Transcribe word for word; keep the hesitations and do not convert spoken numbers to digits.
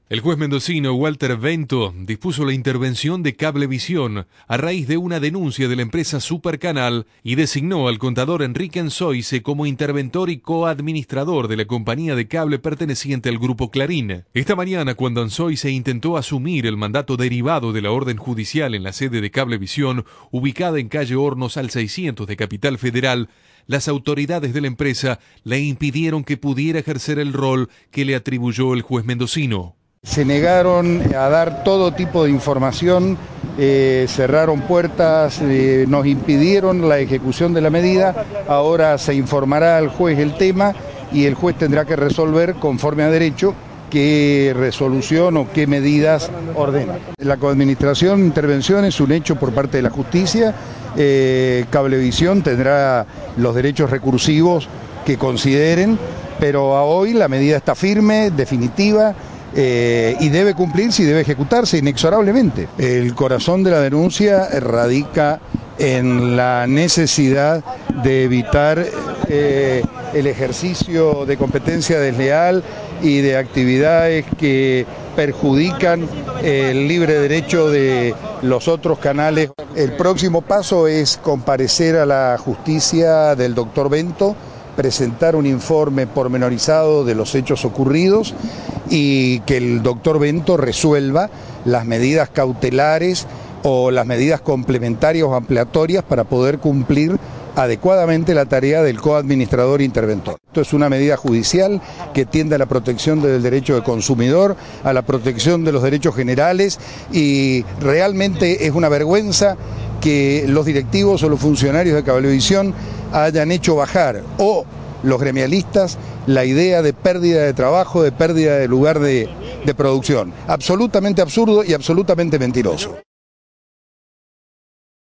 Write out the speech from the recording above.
El juez mendocino Walter Bento dispuso la intervención de Cablevisión a raíz de una denuncia de la empresa Supercanal y designó al contador Enrique Enzoise como interventor y coadministrador de la compañía de cable perteneciente al Grupo Clarín. Esta mañana, cuando Enzoise intentó asumir el mandato derivado de la orden judicial en la sede de Cablevisión, ubicada en calle Hornos al seiscientos de Capital Federal, las autoridades de la empresa le impidieron que pudiera ejercer el rol que le atribuyó el juez mendocino. Se negaron a dar todo tipo de información, eh, cerraron puertas, eh, nos impidieron la ejecución de la medida. Ahora se informará al juez el tema y el juez tendrá que resolver conforme a derecho qué resolución o qué medidas ordena. La coadministración, intervención es un hecho por parte de la justicia. Eh, Cablevisión tendrá los derechos recursivos que consideren, pero a hoy la medida está firme, definitiva. Eh, y debe cumplirse y debe ejecutarse inexorablemente. El corazón de la denuncia radica en la necesidad de evitar eh, el ejercicio de competencia desleal y de actividades que perjudican el libre derecho de los otros canales. El próximo paso es comparecer a la justicia del doctor Bento, presentar un informe pormenorizado de los hechos ocurridos y que el doctor Bento resuelva las medidas cautelares o las medidas complementarias o ampliatorias para poder cumplir adecuadamente la tarea del coadministrador interventor. Esto es una medida judicial que tiende a la protección del derecho del consumidor, a la protección de los derechos generales, y realmente es una vergüenza que los directivos o los funcionarios de Cablevisión hayan hecho bajar, o los gremialistas, la idea de pérdida de trabajo, de pérdida de lugar de, de producción. Absolutamente absurdo y absolutamente mentiroso.